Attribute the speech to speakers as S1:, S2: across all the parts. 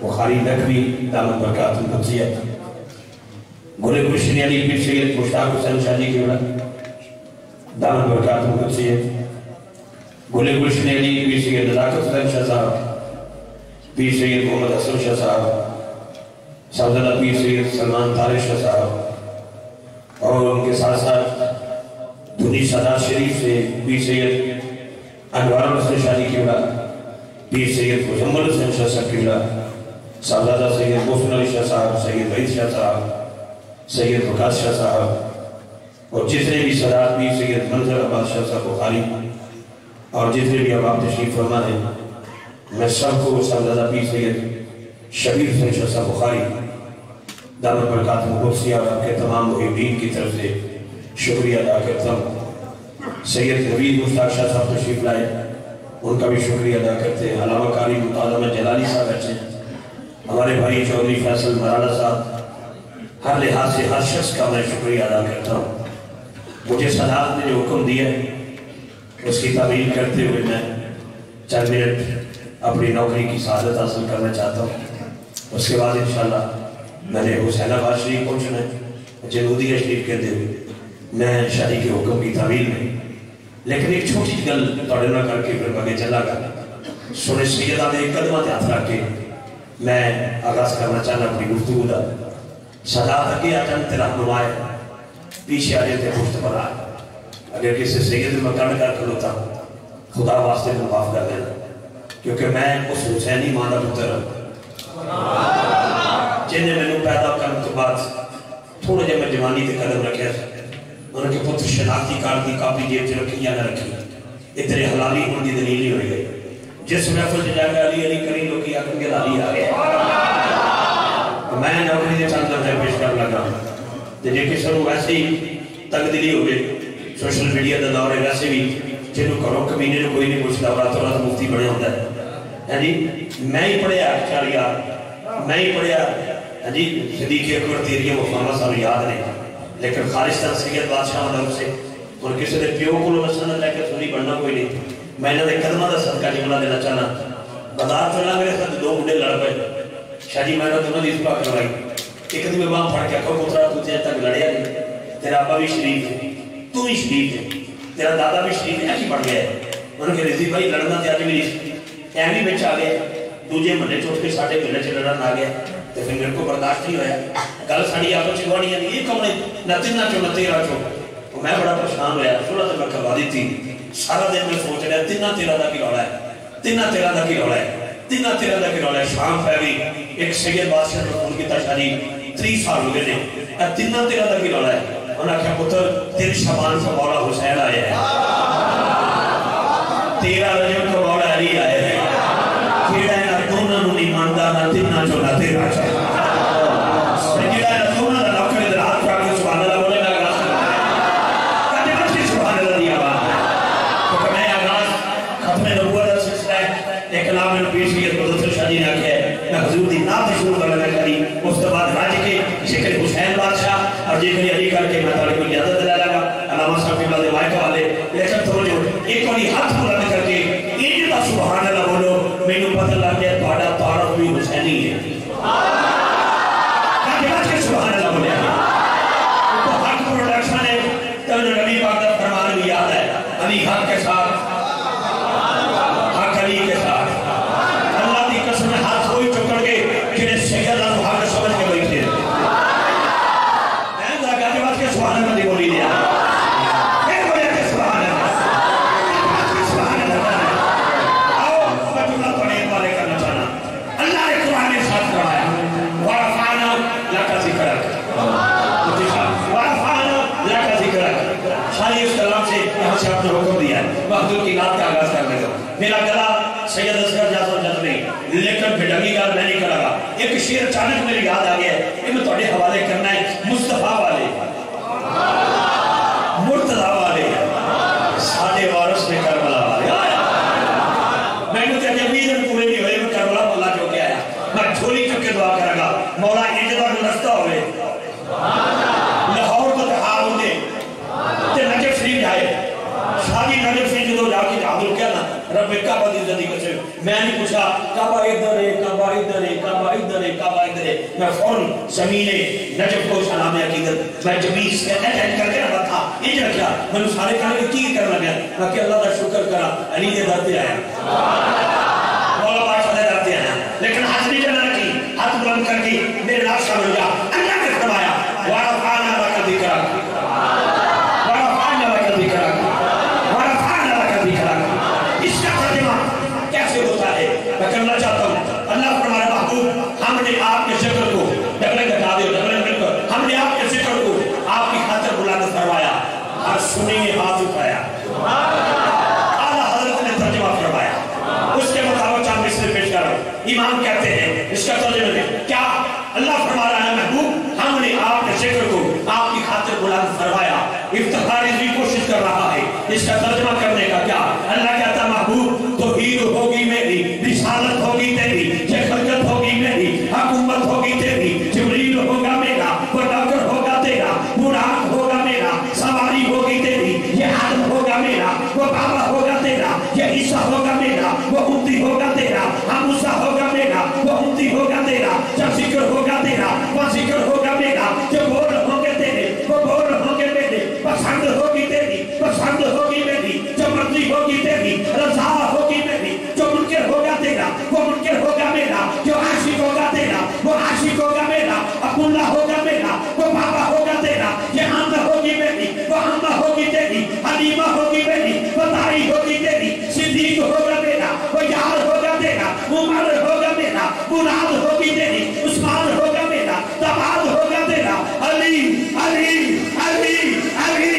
S1: बुखारी नकवी दामन बरकातुल कुद्सियत गोले गुलशन अली पीर सैयद मुश्ताक हुसैन शाह जी क़िबला दामन बरकातुल कुद्सियत गोले गुलशन अली पीर सैयद नज़ाकत हुसैन शाह साहब पीर सैयद मोहम्मद हसन शाह साहब साहबजादा पीर सैयद सलमान तारिक शाह साहब और उनके साथ साथ धुनी सदार शरीफ से पीर सैयद अनवार हुसैन शाह जी क़िबला पीर सैयद मुजम्मल हुसैन शाह साहब क़िबला साहबजादा सैयद मोहसिन अली शाह साहब सैयद वहीद शाह साहब सैयद वकास शाह साहब और जितने भी सदार पीर सैयद मंजर अब्बास शाह साहब बुखारी और जितने भी अहबाब तशरीफ फरमा हैं, मैं सबको साहबजादा पीर सैयद शबीर हुसैन शाह साहब बुखारी दामन बरकातुल कुद्सियत और आपके तमाम मुहिब्बीन की तरफ से शुक्रिया अदा करता हूँ। सैयद नवीद मुश्ताक शाह साहब तशरीफ लाए, उनका भी शुक्रिया अदा करते हैं। अलामा कारी मुताज़म जलाली साहब बैठे हैं, हमारे भाई चौधरी फैसल मराला साहब, हर लिहाज से हर शख्स का मैं शुक्रिया अदा करता हूँ। मुझे सदात ने जो हुक्म दिया है उसकी तामील करते हुए मैं चंद मिनट अपनी नौकरी की सआदत हासिल करना चाहता हूँ। उसके बाद इंशाअल्लाह मैंने हुसैनाबाद शरीफ पहुँचना है, जनूदिया शरीफ कहते हुए मैं शादी के हुक्म की तामील में, लेकिन एक छोटी सी गल थोड़े नाल करके फिर आगे चला गया। सोने सैयदा दे कदमां ते हथ रख के मैं आगाज करना चाहना अपनी गुफ्तगू का। सदात अगे आजम तेरा नुमाए पीछे आ जाते पुश्त पर आए। अगर किसी सैयद में कड़ कर खलोता खुदा वास्ते तो माफ कर देना, क्योंकि मैं उस हुसैनी मां का पुत्र जिन्हें मैंने पैदा करने तो बाद थोड़ा जब मैं जवानी से कदम रखे उनके पुत्र शनाख्ती कार्ड की कापी जेब च रखी या ना रखी, इतने हलाली होने की दलील नहीं हुई गई। जिस महफिल से जाकर अली अली करी लोग आखिर हलाली आ गए, मैं नौकरी के चंद लफ्ज़ पेश कर लगा। तो जे किसी को वैसे ही तकदीली हो गए, सोशल मीडिया का दौर है, वैसे भी जिन्होंने घरों कमीने को कोई नहीं पूछता, रातों रात मुफ्ती बने होता है जी। मैं ही पढ़िया चार यार, मैं ही पढ़िया जी। सदीक़ अकबर तेरिया मुफामा साहब याद ने, लेकिन खालिस्तान सैयद बादशाह मदद से और किसी के प्यो को मसलन लैके सुनी बनना कोई नहीं। मैं इन्होंने कदम का सदका जुमला देना चाहना। बाजार चलना मेरे साथ दो मुंडे लड़ पे, शाह जी मैंने दोनों की सुबह करवाई। एक दिन मैं बांह फड़ के आखो पुत्रा तू देर तक लड़िया नहीं, तेरा अब्बा भी शरीफ है, तू भी शरीफ है, तेरा दादा भी शरीफ है, ऐसी बढ़ गया है। उन्होंने रिजी भाई लड़ना तो अज भी एवं बिच आ गया, दूजे महल्ले चुट के साढ़े महल्ले च लड़न आ गया, तो फिर मेरे को बर्दाश्त नहीं होया। गल साड़ी आपस में गुआढ़ियां की ये कौन है, न तिना चो न तेरा चो। तो मैं बड़ा परेशान होया, थोड़ा तो मैं करवा दी थी। सारा दिन मैं सोच रहा तिना तेरा का की रौला है, तिना तेरा का की रौला है, तिना तेरा का की रौला है। शाम पै गई, एक सैयद बादशाह ने फोन किया, शाह जी 30 साल हो गए ने, तिना तेरा का की रौला है। उन्हें आख्या पुत्र तेरे शबान का मौला हुसैन आया है, तेरा रजब का मौला अली आया है, जेड़ा ना दोनों नु नहीं मानदा, ना तिना चो ना तेरा चो, जेड़ा ना दोनों दा नौकर इधर हाथ उठा के सुभान अल्लाह बोले, मैं आगाज कदे बच्चे सुभान अल्लाह दी आवाज। तो मैं आगाज खत्म नबूवत का सिलसिला है, एक कलाम में पेश किया तो शाह जी ने आख्या मैं हुजूर दी नात शुरू करना करी। उस तो बाद राज के जिक्र हुसैन बादशाह और जिक्र अली करके मैं ताले को इजाजत दिला लगा अलामा साहब के बाद माइक वाले, लेकिन थोड़ा जो एक बारी हाथ बुलंद करके इन का सुभान अल्लाह बोलो, मैंने पता लग गया ਤੁਹਾਡਾ तारफ भी हुसैनी है। क्या सुभान अल्लाह बोले तो हक प्रोडक्शन है, तो नबी पाक का फरमान भी याद है, अली हक के साथ, हक अली के साथ। अल्लाह की कसम हाथ कोई चुकड़ के जिन्हें सैयद हक समझ के बैठे मैं लगा के बात के सुभान अल्लाह बोली दिया की रात का आगाज करने दो। मेरा गला सैयद असगर जाफर जद नहीं, लेकिन भिड़ंगी गाल मैं नहीं करूंगा। एक शेर अचानक मेरी याद आ गया, ये मैं थोड़े हवाले करना है मुस्तफा वाले, मुर्तजा वाले, सादे वारिस ने करबला वाले। मैंने तो जब भी दिन पूरे नहीं हुए मैं करबला मौला जो के आया, मैं झोली चुक के दुआ करूंगा मौला इजदा जो रास्ता होवे लाहौर तो हाल होंगे ते नजफ शरीफ जाए, शादी नजफ शरीफ जो जाके हाजिर क्या ना रब काबा दी जदी कसम। मैं नहीं पूछा काबा इधर है, काबा इधर है, काबा کعبہ ادھر ہے، میں فوراً زمین نجف کو سلام عقیدت میں جمیس کے ایڈن کر کے رہا تھا یہ جو کیا میں نے سارے کھانے کی کرنا گیا میں کہ اللہ کا شکر کرا علی دے درتے آیا مولا بادشاہ دے درتے آیا لیکن حج نہیں کرنا کی ہاتھ بلند کر کے میرے نام شامل جا اللہ نے فرمایا وَرَفَعْنَا لَكَ ذِكْرَكَ وَرَفَعْنَا لَكَ ذِكْرَكَ وَرَفَعْنَا لَكَ ذِكْرَكَ اس کا ترجمہ کیسے ہوتا ہے میں کرنا چاہتا ہوں اللہ فرمایا محبوب ہم نے آپ کے ذکر کو ڈبلے گٹا دے ڈبلے مل کر ہم نے آپ کے ذکر کو آپ کی خاطر بلند فرمایا اور سنی ہاتھ اٹھایا اعلیٰ حضرت نے ترجمہ فرمایا اس کے مطابق چاند مصر پیش کر رہا ہوں امام کہتے ہیں اس کا ترجمہ ہے کیا اللہ فرما رہا ہے محبوب ہم نے آپ کے ذکر کو آپ کی خاطر بلند فرمایا افتخاری کی کوشش کر رہا ہے اس کا ترجمہ کرنے کا کیا اللہ کہتا محبوب توحید ہوگی میری رسالت ہوگی تیری خلقت ہوگی میری حکومت ہوگی تیری جبریل ہوگا میرا وہ ڈاکٹر ہوگا تیرا براق ہوگا میرا سواری ہوگی تیری یہ آدم ہوگا میرا وہ بابا ہوگا تیرا یہ عیسیٰ ہوگا میرا وہ امتی ہوگا تیرا موسیٰ ہوگا میرا وہ امتی ہوگا تیرا جب ذکر ہوگا تیرا وہ ذکر ہوگا میرا جو بول ہوں گے تیرے وہ بول ہوں گے میرے پسند ہوگی تیری پسند ہوگی میری جو مرضی ہوگی تیری رضا ہوگی میری جو منکر ہوگا تیرا وہ منکر ہوگا میرا جو عاشق ہوگا تیرا وہ عاشق ہوگا میرا عبداللہ ہوگا میرا وہ بابا ہوگا تیرا یہ حمدہ ہوگی میری وہ حمدہ ہوگی تیری حلیمہ ہوگی میری وہ دائی ہوگی تیری صدیق ہوگا میرا وہ یار ہوگا تیرا عمر ہوگا میرا مراد ہوگی تیری عثمان ہوگا میرا تباد ہوگا تیرا علی علی علی علی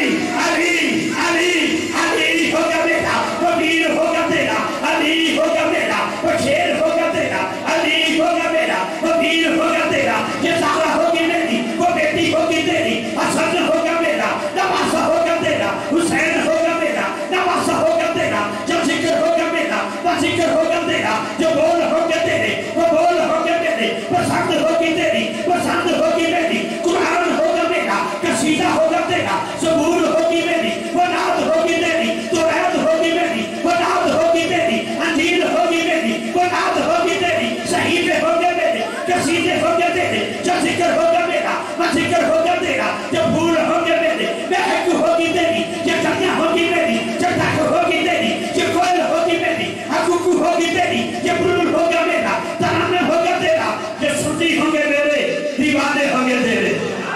S1: علی علی علی ہوگا میرا وہ ویر ہوگا تیرا علی ہوگا میرا وہ شیر ہوگا تیرا علی ہوگا میرا وہ ویر ہوگا تیرا یہ زہرا ہوگی میری وہ بیٹی ہوگی تیری حسن ہوگا میرا نواسہ ہوگا تیرا حسین ہوگا میرا نواسہ ہوگا تیرا جب ذکر ہوگا میرا وہ ذکر ہوگا تیرا جو بول ہوگے تیرے وہ بول ہوگے میرے پسند ہوگی تیری پسند ہوگی میری قرآن ہوگا میرا قصیدہ ہوگا تیرا زبور ہوگی میری وہ نعت ہوگی تیری توریت ہوگی میری وہ نعت ہوگی تیری انجیل ہوگی میری وہ نعت ہوگی تیری صحیفے ہوگے میرے قصیدے ہوگے تیرے جو ذکر ہوگا میرا وہ ذکر ہوگا تیرا جو پھول ہوگے میرے مہک ہوگی تیری یہ کنیا ہوگی میری چٹک ہوگی تیری یہ کوئل ہوگی میری حقوق ہوگی تیری یہ بلبل ہوگا میرا ترانہ ہوگا تیرا یہ سنی ہوں گے میرے دیوانے ہوں گے تیرے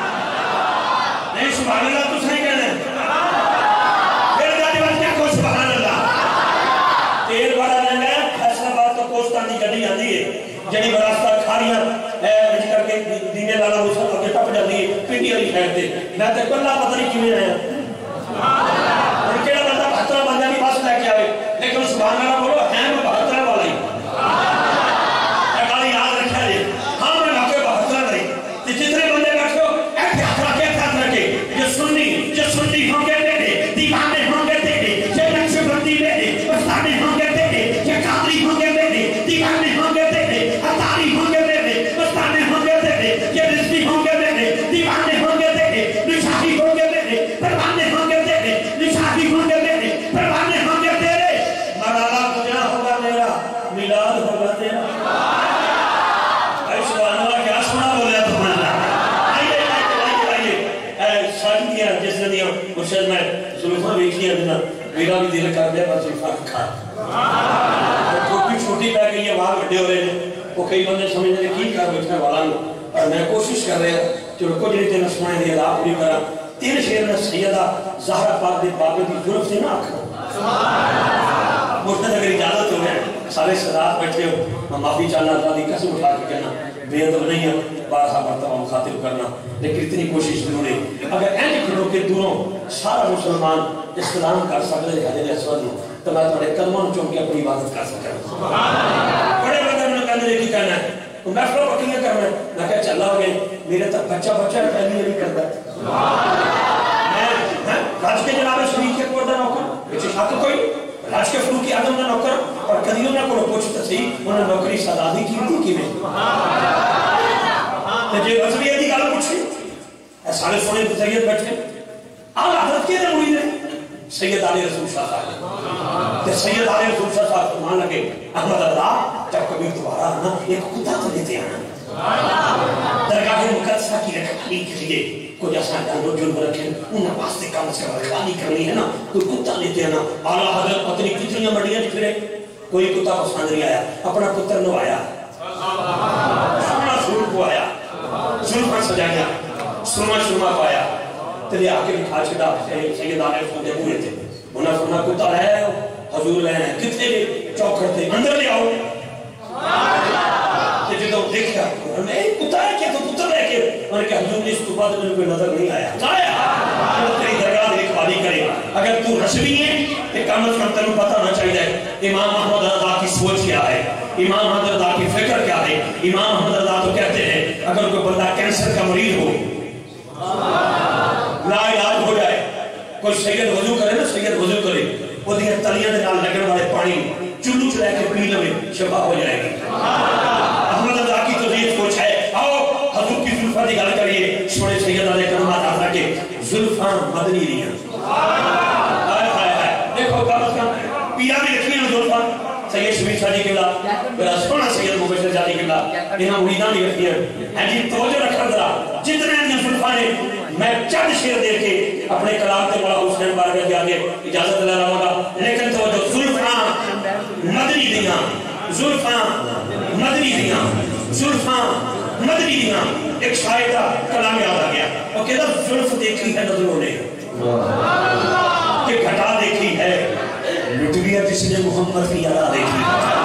S1: نہیں سبحان اللہ تو صحیح کہنا میرے دادی بات کیا کو سبحان اللہ تیل بڑا لیں گے فیصلہ بات تو کوستانی گڑی آدھی ہے جنی براستہ کھاریاں بچ کر کے دینے لالا موسیٰ کے ٹپ جاتی ہے پنڈی والی خیر دے میں تے کلا پتہ نہیں کیویں آیا اور کیڑا بندہ 72 بندہ نہیں بس لے کے آئے لیکن سبحان اللہ بولو ہے میں 72 والا ہی گالی یاد رکھا جی ہاں میں واقعی 72 نہیں تو جتنے بندے بیٹھے ہو ایک ہاتھ رکھے جو سنی ہوں گے میرے دیوانے ہوں گے تیرے یہ نقش بندی میرے مستانے ہوں گے تیرے یہ قادری ہوں گے میرے دیوانے ہوں گے تیرے اتاری ہوں گے میرے مستانے ہوں گے تیرے یہ رزقی ہوں گے میرے دیوانے ہوں گے تیرے نشاہی ہوں گے میرے پروانے ہوں گے تیرے نشاہی ہوں گے میرے پروانے ہوں گے تیرے مرالا کجا ہوگا میرا میلاد ہوگا تیرا سبحان اللہ کیا سنا بولیا تمہارا آئیے شادی دیا جس نے دیا مرشد میں ظلفہ بیکھیا دینا میرا بھی دل کر دیا بس ظلفہ کھا چھوٹی پہ گئی ہے وہاں بڑھے ہو رہے ہیں وہ کئی بندے سمجھنے نے کی کر بیٹھنے والا ہوں اور میں کوشش کر رہا جو رکو جنہی تینا سنائیں دیا اللہ پوری کرا تین شیر میں سیدہ زہرہ پاک دے بابے کی ظلف سے نہ آکھا مرشد اگر اجازت ہو گئے سارے صدات بیٹھے ہو میں معافی چاہنا اللہ دی قسم اٹھا کے کہنا بے ادب نہیں ہے بارہا مرتبہ مخاطب کرنا لیکن اتنی کوشش ضرور ہے اگر این کھڑوں کے دوروں سارا مسلمان اسلام کر سکتے ہیں حضرت اسود ہوں تو میں تھوڑے قدموں چون کے اپنی عبادت کر سکتا بڑے بندے میں کہنے لے کی کہنا ہے تو میں فلو بکیاں کرنا ہے میں کہا چلا ہو گئے میرے تک بچہ پہلی نہیں کرتا میں راج کے جناب شریف کے کوردہ نوکر بچے شاک کوئی راج کے فروقی آدم نہ نوکر اور قدیوں نے کو پوچھتا سی انہیں نوکری سادادی کی تھی کی میں جو عزوی ادھی گالا پوچھے سارے سونے بزرگیت بیٹھ کے آل حضرت کے دے مرید ہے سید علی رسول شاہ صاحب سید علی رسول شاہ صاحب فرمان لگے احمد اللہ جب کبھی دوبارہ آنا ایک کتا تو لیتے آنا درگاہ مقدسہ کی رکھانی کے لیے کوئی ایسا جانور جنور رکھیں انہیں واسطے کام سے رکھانی کرنی ہے نا کوئی کتا لیتے آنا اعلیٰ حضرت پتنی کتنی مڑیاں پھرے کوئی کتا پسند نہیں آیا اپنا پتر نوایا سونا سور کو آیا سلفا سجایا سرما پایا تلے آکے بکھا چھڑا سید آنے فوندے ہوئے تھے انہاں فرمایا کتا ہے حضور لے ہیں کتنے چوکھر تھے اندر لے آؤ کہ جدو دیکھا میں کتا ہے کیا تو پتر ہے کہ انہوں نے کہا حضور نے اس کو بعد میں کوئی نظر نہیں آیا آیا تیری درگاہ دیکھ والی کرے اگر تو رشوی ہے کہ کم از کم تنوں پتہ نہ چاہیے امام احمد رضا کی سوچ کیا ہے امام احمد رضا کی فکر کیا ہے امام احمد رضا تو کہتے ہیں اگر کوئی بندہ کینسر کا مریض ہو لا علاج ہو جائے کوئی سید وضو کرے نا سید وضو کرے وہ دیئے تلیاں دے نال لگن والے پانی چلو چلے کے پی لوے شفا ہو جائے گی احمد رضا کی تو یہ سوچ ہے آؤ حضور کی زلفہ دی گل کریے سوڑے سید علیہ کرمات آتا کہ زلفہ مدنی دیاں دیکھو کام پیا بھی رکھیں زلفہ سید شبیر شاہ جی قبلہ میرا سونا سید مبشر شاہ جی قبلہ یہاں مریدان بھی رکھی ہیں جی توجہ رکھا ذرا جتنے ہیں زلفہ نے میں چند شیر دے کے اپنے کلام تے بڑا حسین بارگاہ کے آگے اجازت لے رہا ہوگا لیکن توجہ زلفاں مدنی دیاں زلفاں مدنی دیاں زلفاں مدنی دیاں ایک شاعر کا کلام یاد آ گیا وہ کہتا زلف دیکھی ہے نظروں نے کہ گھٹا دیکھی ہے لٹ گیا جس نے محمد کی ادا دیکھی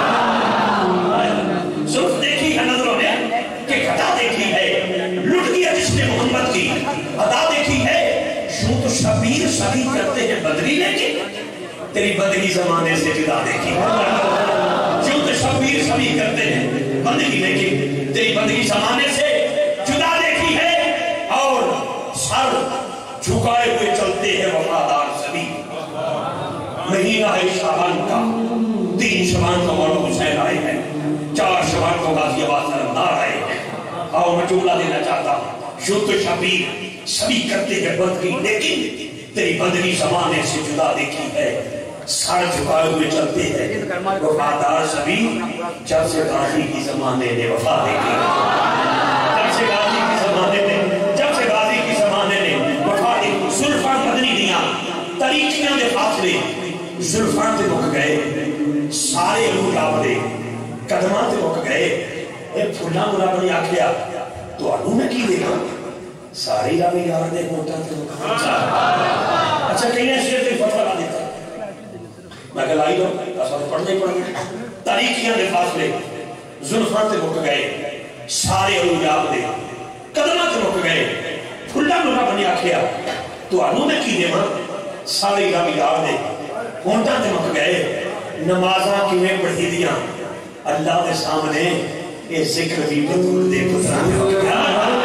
S1: زلف دیکھی ہے نظروں نے کہ گھٹا دیکھی ہے لٹ گیا جس نے محمد کی ادا دیکھی ہے یوں تو شبیر شبیر کرتے ہیں بدری لیکن تیری بدری زمانے سے جدا دیکھی یوں تو شبیر شبیر کرتے ہیں بدری لیکن تیری بدری زمانے سے جدا دیکھی ہے اور سر جھکائے ہوئے چلتے ہیں وفادار سبھی مہینہ ہے شعبان کا 3 شعبان کو مولا حسین آئے ہیں 4 شعبان کو غازی آباد سرمدار آئے ہیں اور میں جملہ دینا چاہتا ہوں یوں تو شبیر سبھی کرتے ہیں بدری لیکن تیری بدری زمانے سے جدا دیکھی ہے سر جھکائے ہوئے چلتے ہیں وفادار سبھی جب سے غازی کی زمانے نے وفا دیکھی جب سے غازی کی زمانے نے وفا دیکھی زلفاں مدنی دیاں طریقیاں دے فاصلے زلفاں تے مک گئے سارے لوگ آبدے قدماں تے مک گئے اے پھولا مرا بنی آکھیا تو آنو میں کی دے گا ساری راوی یار دے موٹا تے مک اچھا کہیں شیر تے فتح لا دیتا میں کہ لائی دو اصلا پڑھنے پڑھنے تاریخیاں دے فاصلے زلفاں تے مک گئے سارے لوگ آبدے قدماں تے مک گئے پھولا مرا بنی آکھیا تو آنو میں کی دے گا ساری راوی یار دے موٹا تے مک گئے نمازاں کی میں پڑھی دیاں اللہ دے سامنے یہ ذکر بھی بطور دے گزران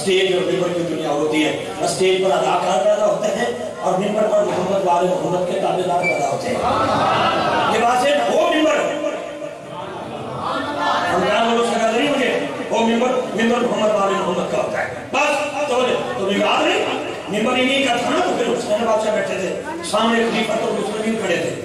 S1: اسٹیج اور منبر کی دنیا ہوتی ہے. اسٹیج پر اداکار پیدا ہوتے ہیں اور منبر پر محمد والے محمد کے تابعدار پیدا ہوتے ہیں. یہ بات ہے وہ منبر نہیں مجھے وہ منبر محمد والے محمد کا ہوتا ہے. بس تو یاد نہیں منبر انہیں کا تھا نا. تو پھر حسین بادشاہ بیٹھے تھے سامنے خلیفہ تو مسلمین کھڑے تھے.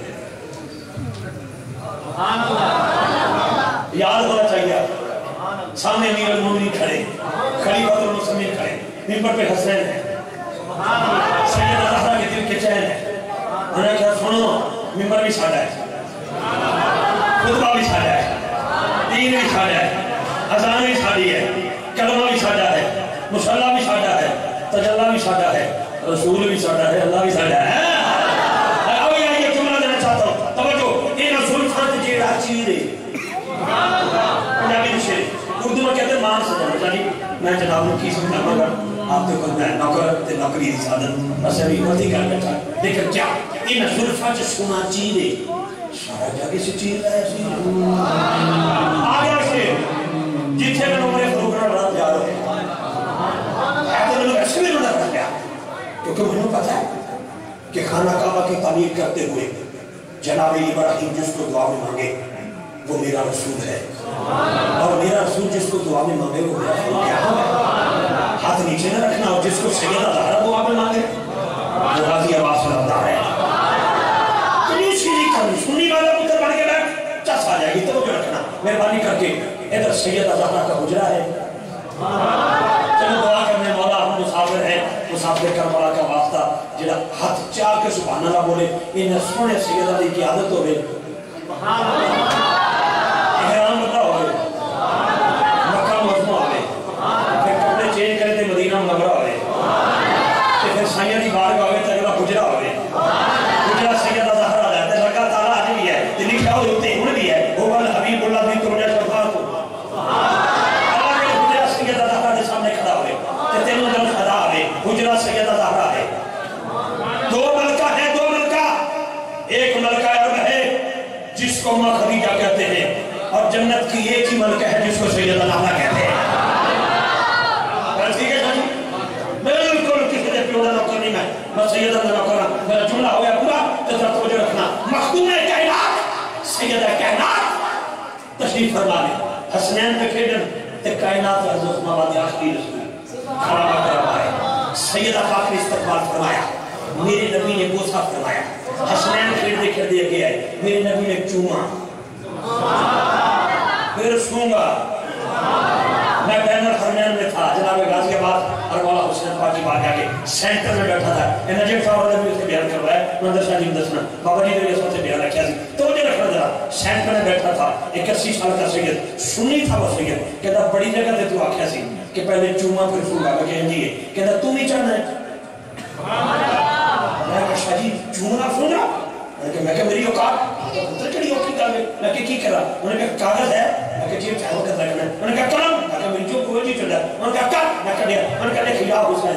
S1: یاد ہونا چاہیے سامنے امیر المومنین کھڑے خلیفہ المسلمین کھڑے منبر پہ حسین ہے سیدہ زہرا کے دل کے چین ہے. انہوں نے کہا سنو منبر بھی ساڑھا ہے خطبہ بھی ساڑھا ہے دین بھی ساڑھا ہے اذان بھی ساڑھی ہے کلمہ بھی ساڑھا ہے مصلی بھی ساڑھا ہے تجلی بھی ساڑھا ہے رسول بھی ساڑھا ہے اللہ بھی ساڑھا ہے. اب یہ جملہ دینا چاہتا ہوں توجہ یہ رسول خانت جیڑا چیرے پنجابی شعر اردو میں کہتے ہیں مان سجانا چاہیے. میں جناب کی سمجھا مگر آپ تو خود میں نوکر تے نوکری دی سعادت بس ابھی غلطی کر بیٹھا لیکن کیا ان زلفا چ سونا چیرے سارا جاگے سے چیر رہا ہے آگیا سے جتھے میں نمبر پروگرام رہا جا رہے ہیں ایسے میں ایسے بھی نظر کر گیا کیونکہ مجھے پتا ہے کہ خانہ کعبہ کی تعمیر کرتے ہوئے جناب ابراہیم جس کو دعا میں مانگے وہ میرا رسول ہے اور میرا رسول جس کو دعا میں مانگے وہ میرا رسول کیا ہے. ہاتھ نیچے نہ رکھنا اور جس کو سیدہ زہرا دعا میں مانگے وہ غازی عباس رضا ہے. کنی سیدھی کرنی سنی والا پتر بڑھ کے بیٹھ چس آ جائے گی تو جو رکھنا مہربانی کر کے ادھر سیدہ زہرا کا حجرہ ہے. چلو دعا کرنے مولا ہم مسافر ہیں مسافر کربلا کا واسطہ جڑا ہاتھ چاہ کے سبحان اللہ بولے ان سونے سیدہ دی کی عادت ہوئے احرام بتا ہوئے مکہ مجمع ہوئے پھر کپڑے چینج کرے تھے مدینہ منورہ ہوئے پھر سیدہ دی بارگاہ ہوئے تگلا حجرہ ہوئے حجرہ سیدہ زہرا جاتے لگا تعالیٰ آج بھی ہے دلی کیا ہوتے ان بھی ہے وہ بل حبیب اللہ بھی ترجہ شفاعت ہو اللہ کے حجرہ سیدہ زہرا دے سامنے کھڑا ہوئے تینوں دل خدا ہوئے حجرہ سیدہ زہرا ہے. دو ملکہ ہے دو ملکہ ایک ملکہ عرب ہے جس کو ماں خدیجہ کہتے ہیں اور جنت کی ایک ہی ملکہ ہے جس کو سیدہ نانا کہتے ہیں. ٹھیک ہے جی بالکل کسی نے پیوڑا نوکر نہیں میں سیدہ نوکر میرا جملہ ہو گیا پورا تو ذرا توجہ رکھنا. مخدوم کائنات سیدہ کائنات تشریف فرما لے حسنین پہ کھیڈن تے کائنات عرض اسماوات آخری رسول خرابہ کروایا سیدہ پاک نے استقبال فرمایا میرے نبی نے بوسہ فرمایا حسنین کھیڑ دے گیا ہے میرے نبی نے چوما پھر سونگا. میں بین الحرمین میں تھا جناب غازی آباد اروالا حسین پاک کی بارگاہ کے سینٹر میں بیٹھا تھا. نجیب صاحب نے بھی اس کے بیان کر رہا ہے مندر شاہ جی دسنا بابا جی نے بھی اس وقت بیان رکھا سی تو مجھے رکھنا ذرا سینٹر میں بیٹھا تھا 81 سال کا سید سنی تھا وہ سید کہتا بڑی جگہ تے تو آکھیا سی کہ پہلے چوما پھر سونگا میں کہیں جی کہتا تم ہی چاہنا ہے. میں کہا شاہ جی چوما سونگا میں کہا میری اوقات پتر کڑی اوقی کر میں کہا کی کرا انہوں نے کہا کاغذ ہے میں کہا جیب چاہو کر رکھنا ہے انہوں نے کہا قلم میں کہا میری جو کوئی جی چل رہا ہے انہوں نے کہا کر میں کہا دیا انہوں نے کہا دیکھ یا حسین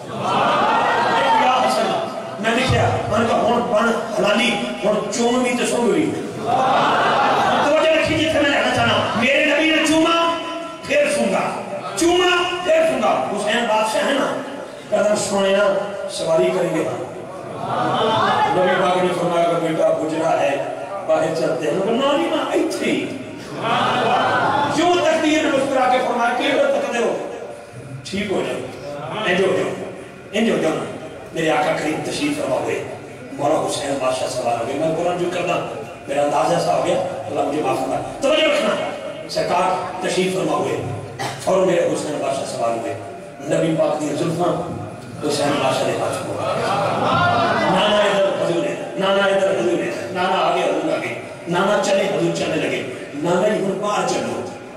S1: یا حسین میں لکھیا انہوں نے کہا ہون بان حلالی ہون چوم بھی تو سونگ بھی توجہ رکھی جیسے میں لکھنا چاہنا میرے نبی نے چوما پھر سونگا چوما پھر سونگا حسین بادشاہ ہے نا کہتا سونے نا سواری کریں گے نبی پاک نے فرمایا کہ بیٹا حجرہ ہے باہر چلتے ہیں نانی ماں ایتھی جو تقدیر نے مسکرا کے فرمایا کہ تک دے ہو ٹھیک ہو جاؤ انجو جاؤ میرے آقا کریم تشریف فرما ہوئے مولا حسین بادشاہ سوال ہو گئے میں قرآن جو کرنا میرا انداز ایسا ہو گیا اللہ مجھے معاف فرمائے توجہ رکھنا سرکار تشریف فرما ہوئے اور میرے حسین بادشاہ سوال ہوئے نبی پاک دی زلفاں حسین بادشاہ نے ہاتھ کو نانا ادھر حضور ہے نانا ادھر حضور ہے نانا آگے حضور آگے نانا چلے حضور چلنے لگے نانا ہی ہن باہر چلو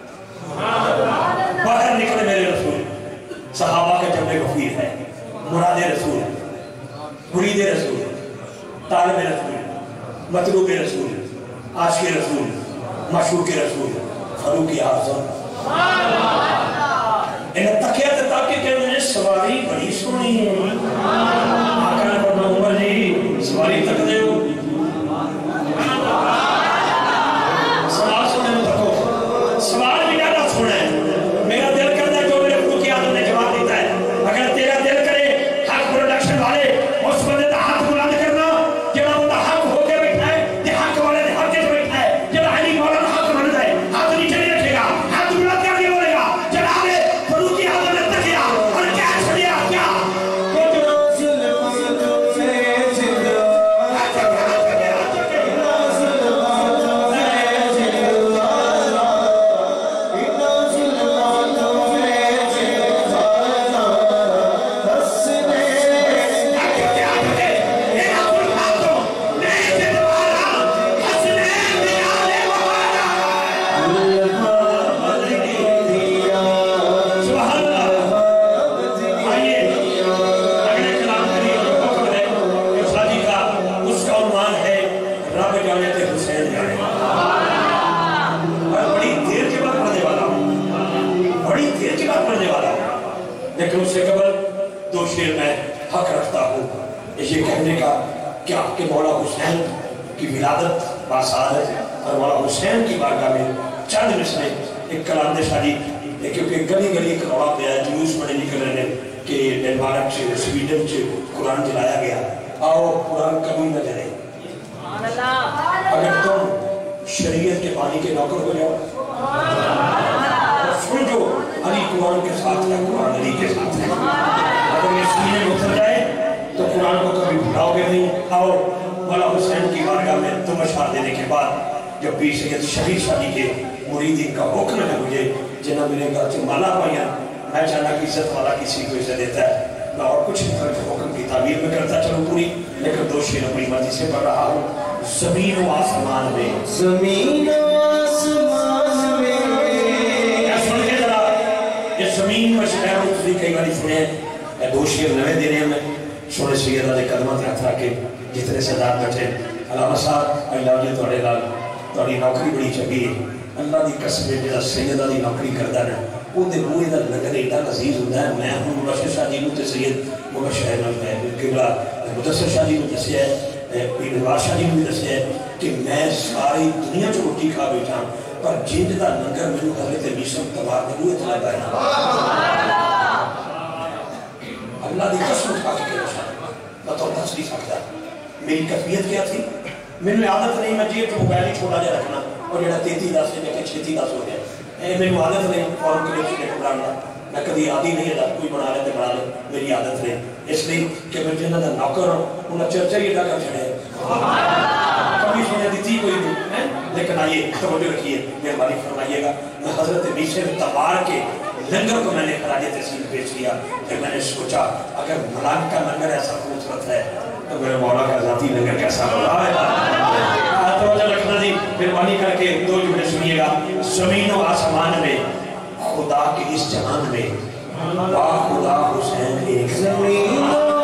S1: باہر نکلے میرے رسول صحابہ کے جمع غفیر ہے مراد رسول مرید رسول طالب رسول مطلوب رسول عاشق رسول مشہور رسول فاروق اعظم انہیں تکیہ تاکہ کہ انہیں سواری بڑی سونی ہے آقا نے فرمایا عمر جی سواری تک دے ہو سوال سننے میں تکو سوال بھی زیادہ سونا ہے میرا دل کرتا ہے جو میرے خود کی آدم نے جواب دیتا ہے से कबल 2 शेर मैं हक रखता हूँ ये कहने का क्या कि मौला हुसैन की विलादत बासाल है और मौला हुसैन की बारगाह में चंद मिसरे एक कलाम शादी क्योंकि गली गली करौड़ा पे जुलूस बड़े निकल रहे हैं कि डेनमार्क से स्वीडन से कुरान जलाया गया। आओ कुरान कभी न जले। अगर तुम शरीयत के पानी के नौकर हो जाओ तो सुन जो अली कुरान के साथ है, कुरान अली के साथ है। अगर ये सीने में उतर जाए तो कुरान को कभी भुलाओगे नहीं। आओ मौला हुसैन की बारगाह में तुम अशआर देने के बाद जब पीर सैयद शहीद शादी के मुरीदीन का हुक्म है मुझे जिन्हें मेरे घर से माला पाइया मैं चाहना कि इज्जत वाला किसी को इज्जत देता है मैं और कुछ नहीं करके हुक्म की ताबीर में करता चलूं पूरी लेकिन 2 शेर अपनी मर्जी से पढ़ रहा हूँ। ज़मीन व आसमान में ज़मीन व आसमान में क्या सुन के जरा ये ज़मीन में शहर उतरी कई बार सुने 2 शेर नवे देने में सोने सैयद अली कदम ते हथ रख के जितने सरदार बैठे अलामा साहब आई लव यू थोड़े नाल थोड़ी नौकरी बड़ी चंगी है अल्लाह की कसम जो सैयद अली नौकरी करता है ਉਹਦੇ ਮੂਹੇ ਦਾ ਲੰਗਰ ਏਡਾ ਲਜ਼ੀਜ਼ ਹੁੰਦਾ ਹੈ। ਮੈਂ ਹੁਣ ਮੁਬਸ਼ਰ ਸ਼ਾਹ ਜੀ ਨੂੰ ਤੇ ਸੈयद ਮੁਬਸ਼ਰ ਨਾਲ ਮੈਂ ਕਿਬਲਾ ਮੁਦੱਸਰ ਸ਼ਾਹ ਜੀ ਨੂੰ ਦੱਸਿਆ ਪੀਰ ਨਵਾਜ਼ ਸ਼ਾਹ ਜੀ ਨੂੰ ਵੀ ਦੱਸਿਆ ਕਿ ਮੈਂ ਸਾਰੀ ਦੁਨੀਆ 'ਚ ਰੋਟੀ ਖਾ ਬੈਠਾ ਪਰ ਜਿੰਦ ਦਾ ਲੰਗਰ ਮੈਨੂੰ ਹਜ਼ਰਤ मीसम तबार ਦੇ ਮੂਹੇ ਤੇ ਲੱਗਾ ਹੈ। अल्लाह की कसम खा के मैं तो दस नहीं सकता मेरी कैफियत क्या थी। मैंने आदत नहीं मैं जेब मोबाइल ही छोटा जहा रखना और जो 3310 से लेकर 3610 हो गया मेरी आदत नहीं फॉरन क्लिप बनाना मैं कभी आदि नहीं है कोई बना ले तो बना ले मेरी आदत नहीं इसलिए कि मैं जिन्हों का नौकर हूँ उन्हें चर्चा ही एडा कर छड़े कभी सुने दी कोई है लेकिन आइए तवज्जो रखिए मेहरबानी फरमाइएगा। मैं हजरत मीसम तबार के लंगर को मैंने खराज तहसील पेश किया फिर मैंने सोचा अगर मलाक का लंगर ऐसा खूबसूरत है तो मेरे मौला का जाती लंगर कैसा होगा। रखना जी मेहरबानी करके 2 जुमले सुनिएगा। ज़मीन व आसमान में खुदा के इस जहान में बा खुदा हुसैन एक ज़मीन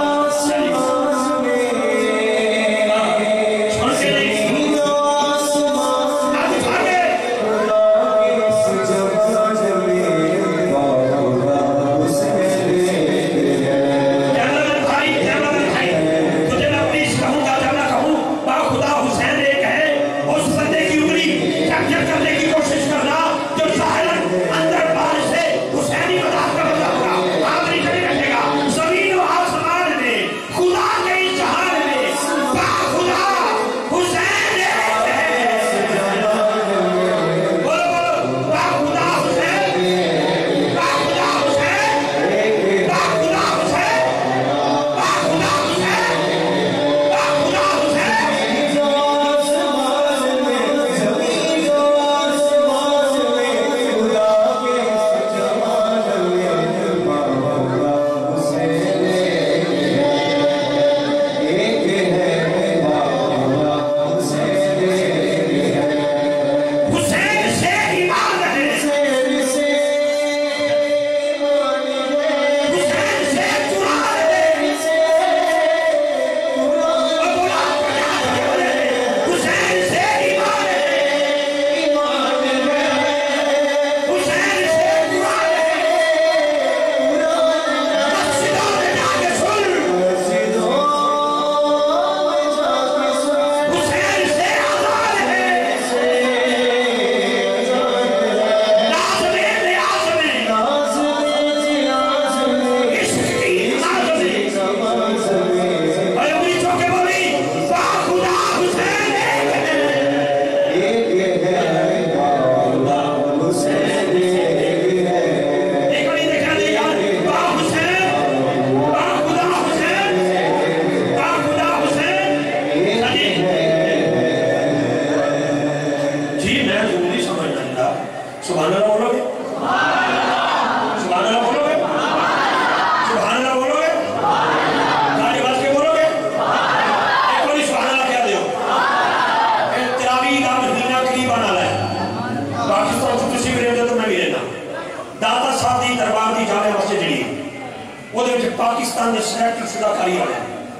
S1: पाकिस्तान ने सेलेक्ट शुदा करी वाले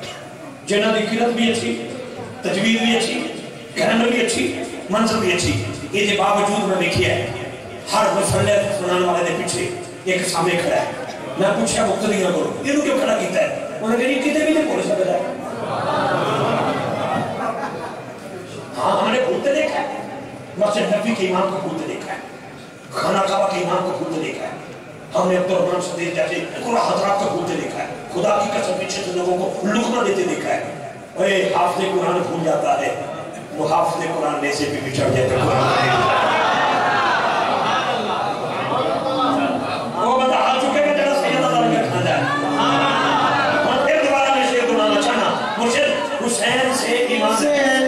S1: जिन्हों की किरत भी अच्छी तजवीज़ भी अच्छी ग्रामर भी अच्छी मंजिल भी अच्छी ये बावजूद मैं देखिए हर मसले सुनाने वाले के पीछे एक सामने खड़ा है میں پوچھا مقتدیاں کو یہ کیوں کھڑا کیتا ہے؟ انہوں نے کہا کتے بھی نہیں بول سکتا ہے. ہاں ہم نے کھولتے دیکھا ہے، مسجد نبی کے امام کو کھولتے دیکھا ہے، خانہ کعبہ کے امام کو کھولتے دیکھا ہے، ہم نے عبدالرحمن صدیق جیسے قرآن حضرات کو کھولتے دیکھا ہے، خدا کی قسم پیچھے سے لوگوں کو لقمہ دیتے دیکھا ہے. اے حافظ قرآن بھول جاتا ہے، وہ حافظ قرآن میں سے بھی بچڑ جاتا ہے. وہ بندہ آ چکے کہ جڑا سیدہ دار کا کھانا ہے. اور پھر دوبارہ میں سے قرآن چاہنا مرشد حسین سے ایمان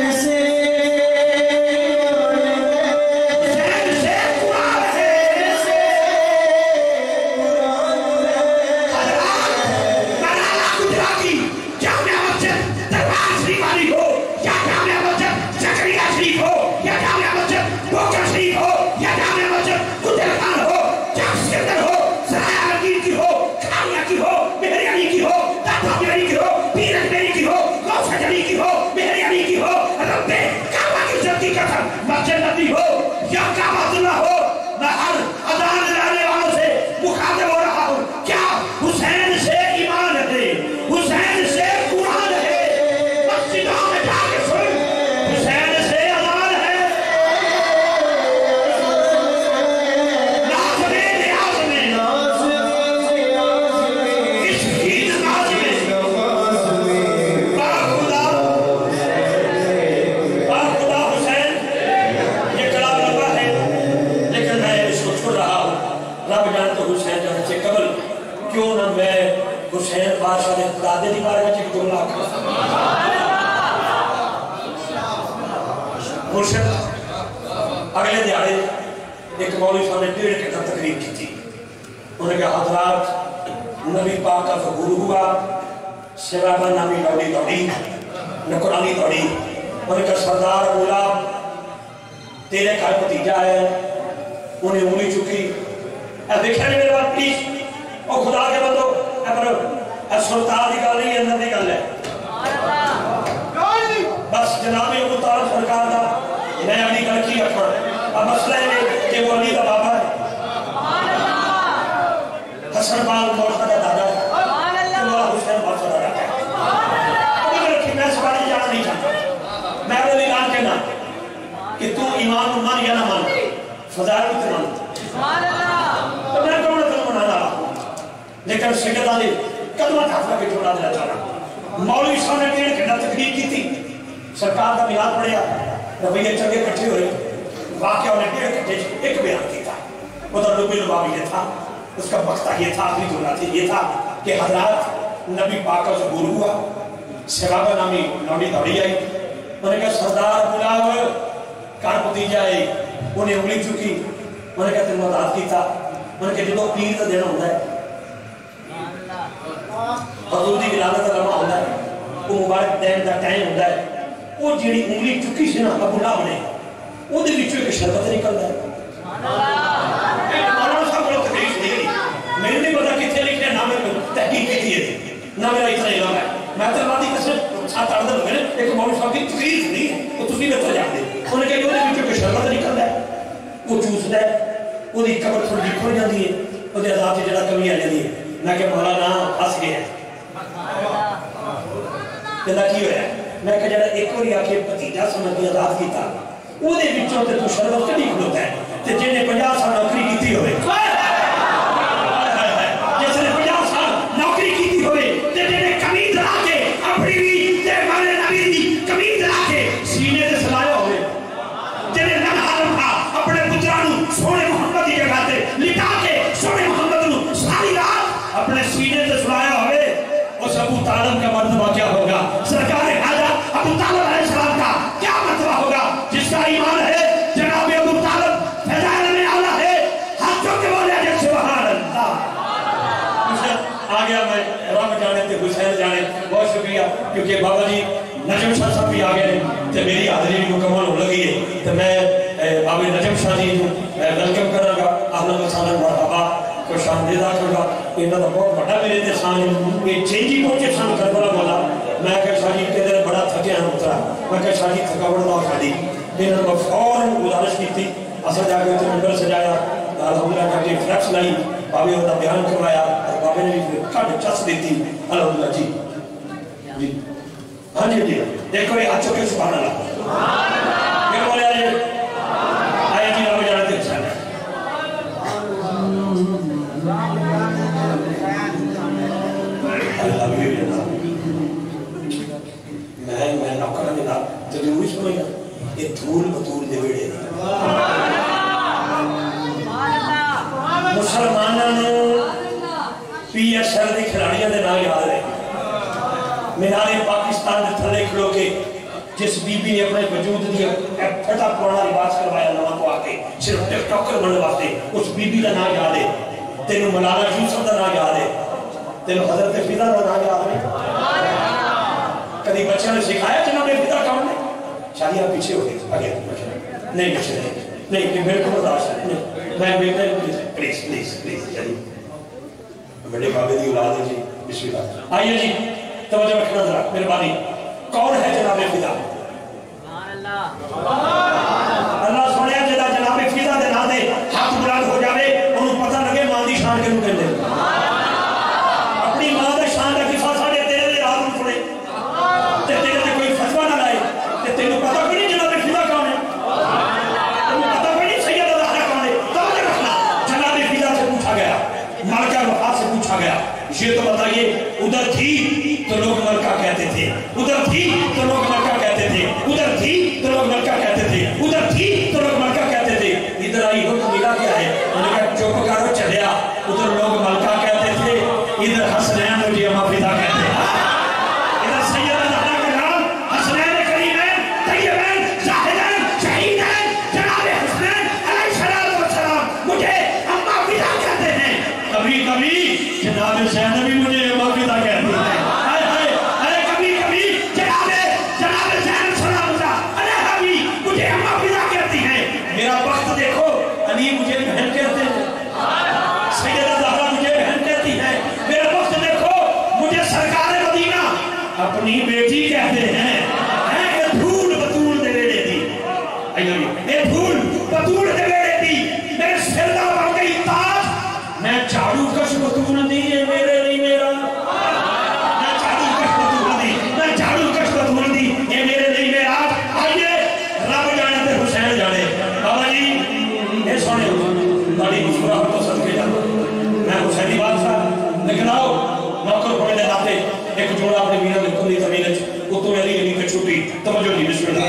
S1: اگلے دیہڑے ایک مولوی صاحب نے 1.5 گھنٹہ تقریر کی تھی. انہوں نے کہا حضرات نبی پاک کا ظہور ہوا، شرابہ نامی دوڑی دوڑی نہ قرآنی دوڑی. انہوں نے کہا سردار مولا تیرے کا بھتیجا ہے، انہیں انگلی چکی اے دیکھا نہیں میرے بات پلیز اور خدا کے بندو اے سلطان کی گل نہیں اندر کی گل ہے. بس جناب ابو طالب سرکار دا میں اپنی گل کی رکھا. اب مسئلہ ہے کہ وہ علی کا بابا ہے، حسن بال مولا کا دادا ہے، مولا حسین بادشاہ کا دادا ہے. میں اس بارے جانا نہیں چاہتا. میں وہ اعلان کہنا کہ تو ایمان مان یا نہ مان، فضائل کو مان. تو میں کون تم منانا رہا، لیکن سیدہ نے قدمہ حافظہ کے چھوڑا دینا چاہنا. مولوی صاحب نے 1.5 گھنٹہ تقریر کی تھی، سرکار کا میلاد پڑھیا، رویے چنگے کٹھے ہوئے، واقعہ انہیں 1.5 گھنٹے ایک بیان کی تھا. ادھر لبی لباب یہ تھا، اس کا وقتہ یہ تھا، آخری جملہ تھی یہ تھا کہ حضرات نبی پاک کا ظہور ہوا، شرابہ نامی لونڈی دوڑی آئی. انہوں نے کہا سردار بلاو کار بھتیجا ہے، انہیں انگلی چکی. انہوں نے کہا تم مدد کیتا. انہوں نے کہا جدو پیر کا دینا ہوتا ہے، حضور دی ولادت کا لمحہ ہوتا ہے، وہ مبارک دین کا ٹائم ہوتا ہے. وہ جیڑی انگلی چکی سی نا ابو اللہ نے وہ دے وچوں ایک شربت نکلدا ہے. مولانا صاحب کو تکلیف نہیں، میں نہیں پتا کتنے لکھے نہ میں تحقیق کی ہے نہ میرا اتنا علم ہے. میں تو اللہ دی قسم ساتھ اڑ دے ایک مولانا صاحب کی تکلیف نہیں تو تسی بہتر جانتے. انہوں نے کہا وہ دے وچوں ایک شربت نکلدا ہے، وہ چوسدا ہے، وہ دی قبر تھوڑی جی کھل جاندی ہے، وہ دے عذاب جڑا کمی آ جاندی ہے. میں کہ مولانا پھس گیا کہندا کی ہویا؟ میں کہ جڑا ایک بار آ کے بھتیجا سمجھ کے آزاد کیتا وہ دے وچوں تے تو شربت کڈی کھلوتا ہے تے جن نے 50 سال نوکری کیتی ہوئے، جس نے 50 سال نوکری کیتی ہوئے تے جن نے قمیض لا کے اپنی بھی تے مالے نبی دی قمیض لا کے سینے تے سلایا ہوئے، جن نے لمحہ لمحہ اپنے پتراں نوں سونے محمد دی جگہ تے لٹا کے سونے محمد نوں ساری رات اپنے سینے تے سلایا ہوئے. اس ابو طالب کا مرتبہ کیا ہوگا؟ سرکار حضرت ابو طالب علیہ السلام کا کیا مرتبہ ہوگا؟ جس کا ایمان ہے جناب ابو طالب فضائل میں اعلیٰ ہے، ہاتھوں کے بولے جب سبحان اللہ. آ گیا میں رب جانے تے حسین جانے. بہت شکریہ کیونکہ بابا جی نجم شاہ صاحب بھی آ گئے تے میری حاضری بھی مکمل ہو لگی ہے تو میں بابا نجم شاہ جی کو ویلکم کروں گا. اہلا و سہلا مرحبا، خوش آمدید آکھوں گا. انہاں دا بہت بڑا میرے تے سان یہ چینجی پہنچے سان کربلا مولا. میں کہ شاہ جی کے دن بڑا تھکیا ہوں اترا، میں کہ شاہ جی تھکاوٹ نہ کھڑی. انہوں نے فوراً گزارش کی تھی، اصل جا کے ممبر سجایا، الحمدللہ جا کے فلیکس لائی، بابے ہوتا بیان کروایا. बाबे ने भी कट चस दी अल्हम्दुलिल्लाह जी जी हाँ जी जी देखो ये हाथ चुके सुभान अल्लाह फिर बोले आए जी रब जाने दे इंसान मैं नौकर ना जरूरी समझा ये धूल बतूल दे वेड़े मुसलमानों PSL के खिलाड़ियों के नाम याद है मीनारे पाकिस्तान के थले खड़ो के जिस बीबी ने अपने वजूद दी फटा पुराना लिबास करवाया नवा को आके सिर्फ टिकटॉकर बनने वास्ते उस बीबी का नाम याद है तेनू मलाला यूसुफ का नाम याद है तेनू हजरत फिदा का नाम याद है कभी बच्चों ने सिखाया जनाब फिदा कौन है शायद आप पीछे हो गए आगे नहीं पीछे नहीं मेरे को बर्दाश्त नहीं मैं प्लीज प्लीज प्लीज चलिए बड़े बाबे की औलाद है जी बिस्मिल्लाह आइए जी तवज्जो रखना जरा मेहरबानी कौन है जनाब फिदा अल्लाह सुने जेदा जनाब फिदा दे नाम दे हाथ बुलंद हो जावे उन्हें पता लगे मां दी शान किहनू कहंदे अपनी मां दी शान दा किस्सा साडे तेरे दे रात नूं सुने ते तेरे ते कोई फतवा ना लाए ते तेनू पता कोई नहीं जनाब फिदा कौन है तेनू पता कोई नहीं सैयद ज़हरा कौन है तवज्जो रखना जनाब फिदा से पूछा गया मलका वफा से पूछा गया ये तो बताइए उधर थी तो लोग मलका कहते थे उधर थी तो लोग मलका कहते थे उधर थी तो लोग मलका कहते थे उधर थी तो लोग मलका कहते थे इधर आई हुक्म मिला क्या है उन्होंने कहा चुप करो चलिया उधर लोग मलका कहते थे इधर हसनैन और अम्मा फिदा कहते हैं इधर सैयद ज़हरा का नाम हसनैन करीमैन तय्यबैन ज़ाहिदैन शहीदैन जनाब हसनैन अलैहिस्सलाम व सलाम मुझे अम्मा फिदा कहते हैं कभी कभी जनाब ज़ैनब भी मुझे अम्मा फिदा कहती है मेरा वक्त देखो अली मुझे बहन कहते हैं सैयदा ज़हरा मुझे बहन कहती है मेरा वक्त देखो मुझे सरकार मदीना अपनी बेटी कहते हैं ये धूल बतूल दे वेड़े दी ये धूल बतूल दे वेड़े दी मेरे सिर दा बन गई ताज मैं झाड़ू कश बतूल दी ये मेरे नहीं मेरा मैं झाड़ू कश बतूल दी मैं झाड़ू कश बतूल दी ये मेरे नहीं मेरा आइए रब जाने ते हुसैन जाने बाबा जी ये सुने बड़ी मुस्कुराहट तो सदके जाओ मैं हुसैनी बादशाह लेकिन आओ नौकर होने के नाते एक जोड़ा अपने मीना में खुली जमीन है उतो अली अली की छुट्टी तवज्जो नहीं बिस्मिल्लाह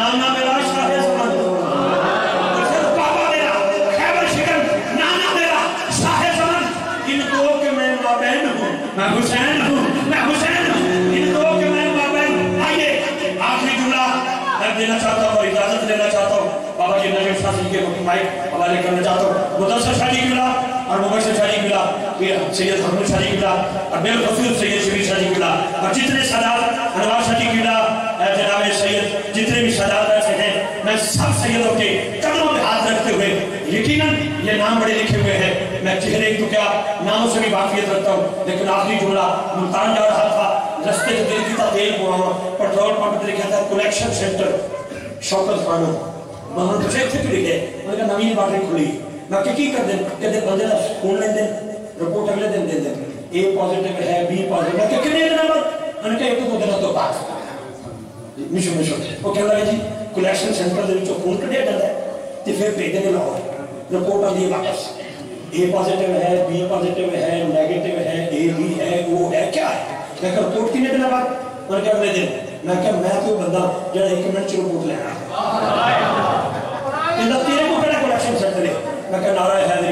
S1: नाना मेरा शाह ज़मान, बाबा मेरा खैबर शिकन, नाना मेरा शाह ज़मान, इन दो के मैं माबैन हूँ, मैं हुसैन हूँ, मैं हुसैन हूँ, इन दो के मैं माबैन। आइए आखिरी जुमला मैं देना चाहता हूँ और इजाजत लेना चाहता हूँ। बाबा जी नजर शाह जी के माइक हवाले करना चाहता हूँ। मुदस्सर शाह जी मिला और मुबश्शिर शाह जी मिला, सैयद हमीद शाह जी मिला और बेलखसूस सैयद शबीर शाह जी मिला और जितने सादात अनवार शाह जी मिला, जनाब सैयद जितने भी सादात ऐसे हैं, मैं सब सैयदों के कदमों में हाथ रखते हुए, यकीनन ये नाम बड़े लिखे हुए हैं, मैं चेहरे तो क्या नामों से भी वाकियत रखता हूँ, लेकिन आखिरी जुमला मुल्तान जा रहा था, रस्ते से दिल की था तेल पेट्रोल पंप पे लिखा था कलेक्शन सेंटर शौकत खानों वहां से थे लिखे उनका नवीन बाटरी खुली मैं की कर दे कहते बंदे दा फोन ले दे रिपोर्ट अगले दिन दे दे ए पॉजिटिव है बी पॉजिटिव है कितने दिन बाद उनके एक दो दिन तो बाद मिशो वो कहने लगे जी कलेक्शन सेंटर दे विचों फोन कढिया जांदा है ते फिर भेज देंगे लाहौर रिपोर्ट आती है वापस ए पॉजिटिव है बी पॉजिटिव है नेगेटिव है ए बी है वो है क्या है मैं कहा रिपोर्ट कितने दिन बाद उनके अगले दिन मैं क्या मैं कोई बंदा जो 1 मिनट च रिपोर्ट लेना तेरा तेरे को केड़ा कलेक्शन सेंटर है मैं क्या नारा हैदरी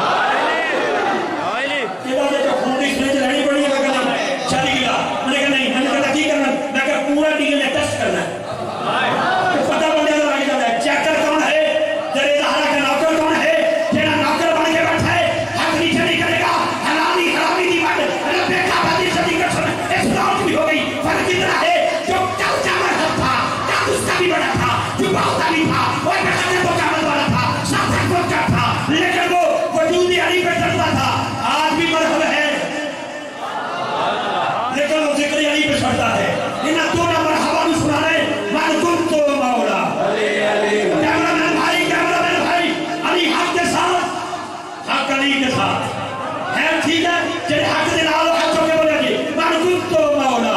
S1: तेरा जो खून की फ्रिज लेनी पड़ी है मैं क्या 40 किलो मैंने कहा नहीं मैंने कहा की करना मैं क्या पूरा डीएनए टेस्ट करना है पता बंदे का लग जाता है चेकर कौन है तेरे सहारा का नौकर कौन है तेरा नौकर बन के बैठा है हक नीचे नहीं करेगा हरामी हरामी की बात रब्बे का बाती सदी का सुन इस्लाम भी हो गई फर्क इतना है जो कल जामर था कल उसका भी बड़ा था जो बहुत भी था और बखाने तो कामल वाला था साथ को का था लेकिन वो वजूद अली पे चलता था आज भी मरहब है लेकिन वो जिक्र अली पे चलता है इन दो नंबर हवा में सुना रहे मान तुम तो मौला कैमरामैन भाई अली हक के साथ हक अली के साथ है ठीक है जेड़े हक दे नाल हक के बोले जी मान तुम तो मौला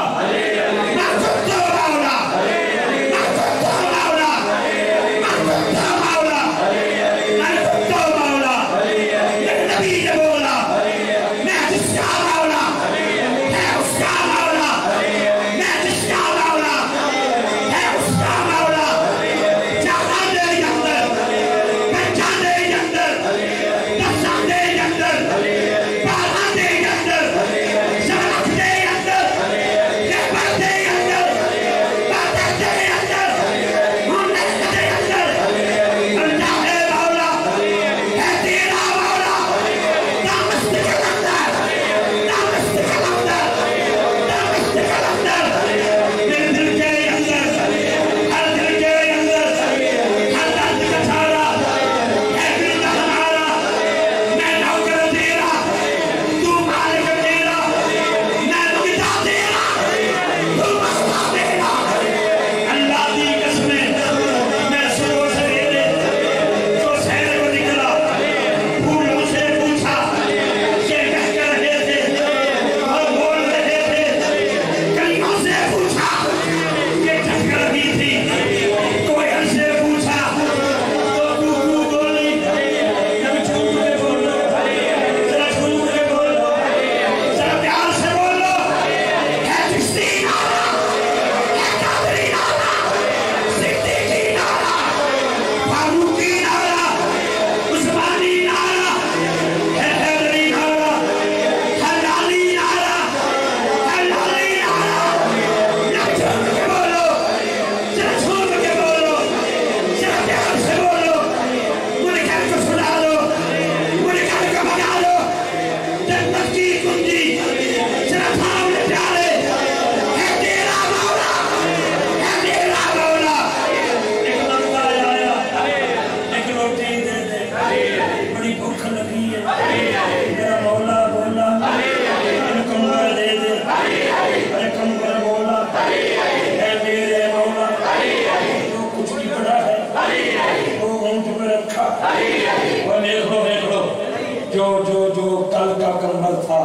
S1: जो जो जो कल का कम्बल था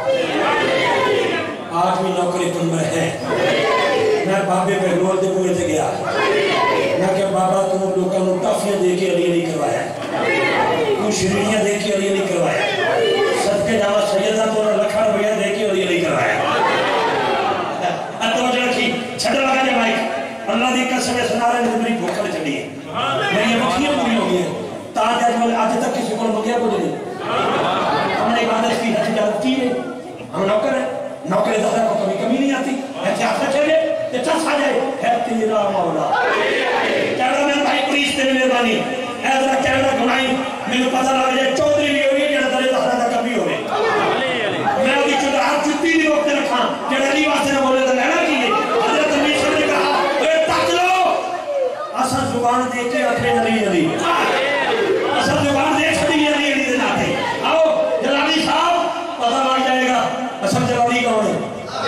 S1: आज भी नौकरी कम्बल है। मैं बाबे बहलोल के बूहे से गया मैं क्या बाबा तुम लोगों को टाफियां दे के अली अली करवाया तू श्रीनियां दे के अली अली करवाया सदके जावा सैयदा तो लखा रुपया दे के अली अली करवाया तो जो रखी छड़ लगा दे भाई अल्लाह दी कसम सुना रहे हैं मेरी भूख में चढ़ी है मेरी मक्खियां पूरी हो गई है ताकि आज तक किसी को मंगिया कुछ नहीं हमने इबादत की हज इजाजत की है हम नौकर है नौकर दादा को कभी कमी नहीं आती ऐसे आप चले ये चस आ जाए है तेरा मौला कहना मैं भाई पुलिस तेरी मेहरबानी ऐसा कहना गुनाही मैंने पता लग जाए चौधरी भी हो रही है जरा तेरे दादा का कभी हो रहे मैं अभी चुदा जुत्ती नहीं रोकते रखा जरा नहीं वास्ते ना बोले तो लेना की है हजरत हमीशा ने कहा ए तक लो असा जुबान देख के अपने नबी अली असा जुबान देख छड़ी अली अली दे नाते आओ जलाली साहब पता लग जाएगा असल जलाली कौन है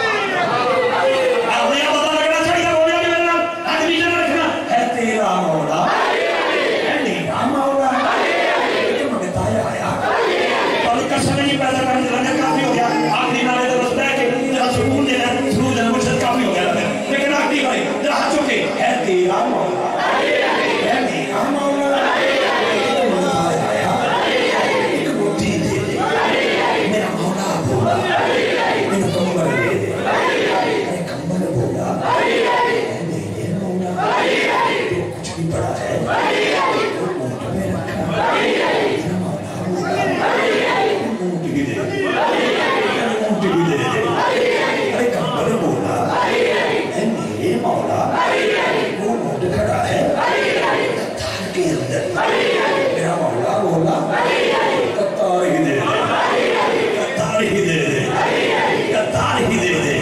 S1: आपने पता लगना चाहिए बोलिया भी मेरे नाम आदमी जन रखना है तेरा मौला है मेरा मौला ये मंगताया आया और कसम नहीं पैदा करने लगा काफी हो गया आखिरी नाले तो बस बैठ के जरा सुकून देना शुरू देना मुझसे काफी हो गया लेकिन आखिरी भाई जरा हाथ चुके है तेरा मौला है मेरा मौला ये मंगताया आया एक रोटी दे दे मेरा मौला बोला मेरा कमर दे दे कमर बोला मेरे मौला तो कुछ भी पड़ा है तो ऊँट में रखा मेरा मौला बोला ऊँट भी दे दे ऊँट भी दे दे अरे कमर बोला मेरे मौला वो ऊँट खड़ा है कतार के अंदर मेरा मौला बोला कतार ही दे दे कतार ही दे दे कतार ही दे दे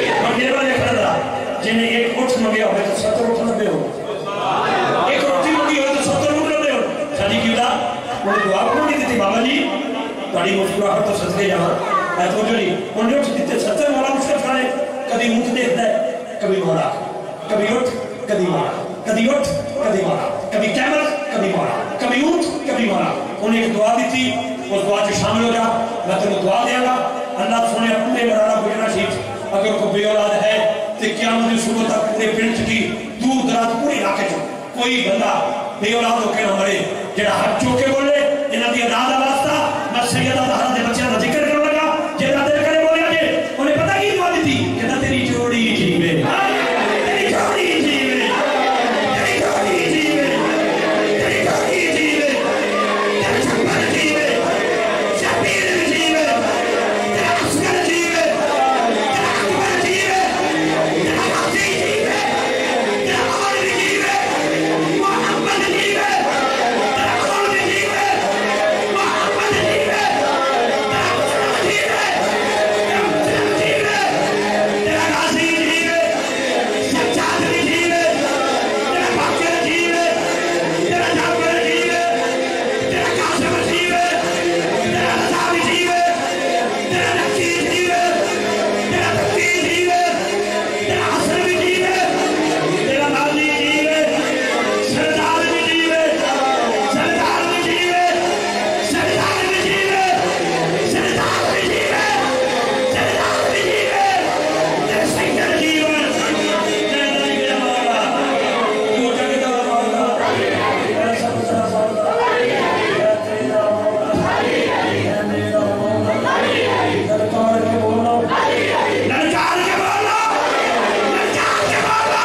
S1: जिन्हें एक उठ मंगे हो तो 70 उठ लगे हो एक रोटी मंगी हो तो 70 उठ लगे हो शादी की उदा वो दुआ को नहीं देती बाबा जी बड़ी मुस्कुराहट तो सदके जावा मैं तो जो नहीं उन्हें उठ देते 70 मौला मुश्किल खाने कभी ऊँट देखता है कभी मौला कभी उठ कभी मौला कभी उठ कभी मौला कभी कैमरा कभी मौला कभी ऊँट कभी मौला उन्हें एक दुआ दी थी उस दुआ से शामिल हो जा मैं तुम्हें दुआ देगा अल्लाह सुने अपने मराना गुजरा शीट अगर कोई बेऔलाद है तो क़यामत सुबह तक पूरे पिंड की दूर दराज पूरे इलाके च कोई बंदा बेऔलाद होकर न मरे जेड़ा हाथ चौके बोले जिन्हां दी अदा दा वास्ता मैं सैयदा ज़हरा दे बच्चों का जिक्र करन लगा जेड़ा दिल करे बोले जे उन्हें पता की दुआ दी थी कहता तेरी जोड़ी जीवे तेरी जोड़ी जीवे तेरी जोड़ी जीवे तेरी जोड़ी जीवे तेरी छप्पर जीवे शबीर जीवे तेरा असगर जीवे तेरा अकबर जीवे तेरा हाजी जीवे तेरा अमर जीवे मोहम्मद जीवे तेरा कौन जीवे मोहम्मद जीवे तेरा मुस्लिम जीवे तेरा मुस्लिम जीवे तेरा गाजी जीवे सच्चाई जीवे तेरा बाकर जीवे तेरा जाबर जीवे तेरा कासिम जीवे तेरा रज़ावी जीवे तेरा नकी जीवे तेरा तकी जीवे तेरा हसन भी जीवे तेरा नाली जीवे सरदार भी जीवे सरदार भी जीवे सरदार भी जीवे सरदार भी जीवे सरदार भी जीवे तेरा सैयद जीवे तेरा नबी मेरा मौला तू जगत का मौला तेरा सब का मौला तेरा मौला मेरा मौला सरकार के बोलो ललकार के बोलो ललकार के बोलो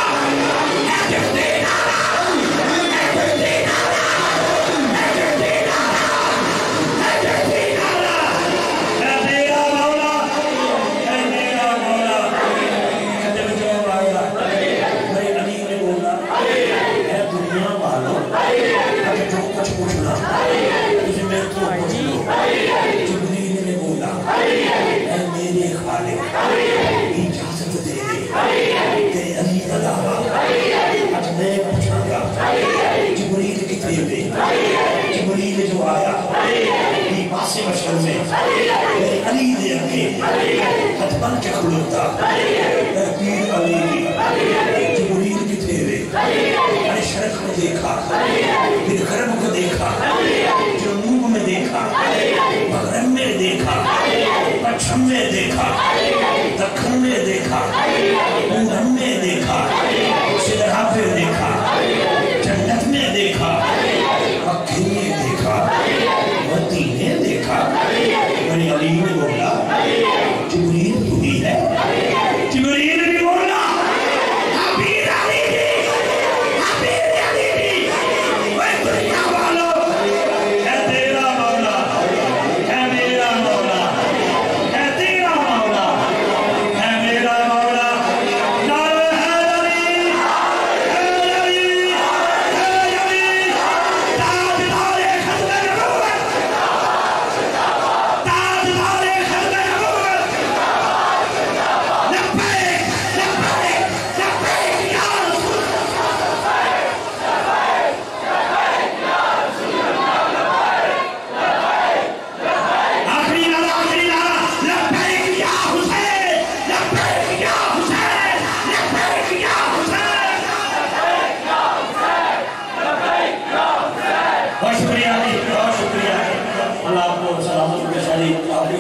S1: तेरा मौला मेरा मौला जब जो आया मेरे अली ने बोला है दुनिया वालों अगर जो कुछ पूछना तुझे मेरे को पूछ लो जिब्रील ने बोला है मेरे खालिक इजाजत दे दे तेरे अली का दावा आज मैं पूछूंगा जिब्रील कितने पे जिब्रील जो आया पासे मशहूर में मेरे अली दे आगे हथ बन के खुलता पीर अली जिब्रील कितने पे अरे शरक को देखा फिर गरम को देखा जनूब में देखा मगरब में देखा पश्चिम में देखा दक्षिण में देखा पूरब में देखा सिदरा पे देखा जन्नत में देखा मक्के में देखा मदीने देखा मैंने अली ने बोला जिब्रील तू ही है जिब्रील ने बोला हबीब अली हबीब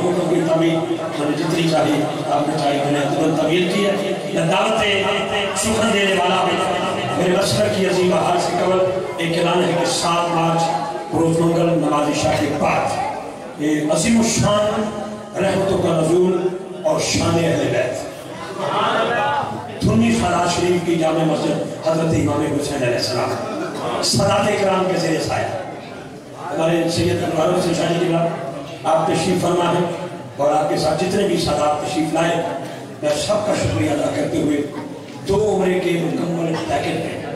S1: حکم کی تعمیل ہمیں جتنی چاہیے آپ نے چاہیے میں نے ترنت تعمیل کی ہے. میں دعوت سخن دینے والا ہوں. میرے مشورہ کی عظیم بہار سے قبل ایک اعلان ہے کہ 7 مارچ روز منگل نماز عشاء کے بعد یہ عظیم الشان رحمتوں کا نزول اور شان اہل بیت دھنی خانہ شریف کی جامع مسجد حضرت امام حسین علیہ السلام سادات کرام کے زیر سایہ. ہمارے سید عبدالرحمن حسین شاہی کی بات آپ تشریف فرما ہے اور آپ کے ساتھ جتنے بھی سادات تشریف لائے میں سب کا شکریہ ادا کرتے ہوئے 2 عمرے کے مکمل پیکٹ میں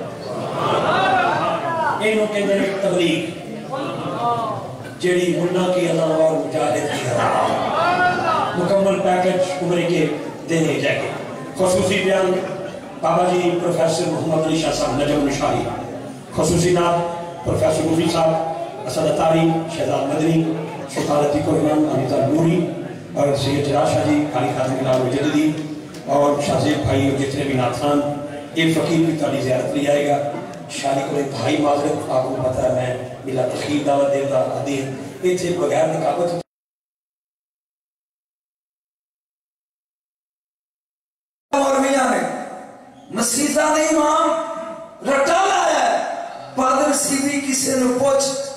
S1: انہوں کے اندر ایک تبلیغ جیڑی منا کی ادا اور مجاہد کی ادا مکمل پیکٹ عمرے کے دینے جائے گے. خصوصی بیان بابا جی پروفیسر محمد علی شاہ صاحب نجم نشاہی, خصوصی نات پروفیسر مفید صاحب, اسد اتاری, شہزاد مدنی, سلطان عتیق الرحمان امیتا نوری اور سید جلال شاہ جی, قاری خاتم العالم مجددی اور شاہ زیب بھائی اور جتنے بھی ناتھان. ایک فقیر بھی تعالی زیارت لی آئے گا. شاہی کو ایک بھائی معذرت آپ کو پتہ ہے میں بلا تخیر دعوت دیتا حدیث ایتھے بغیر نقابت
S2: مسیحہ نے امام رٹا لایا ہے. پادر سی بھی کسی نے پوچھ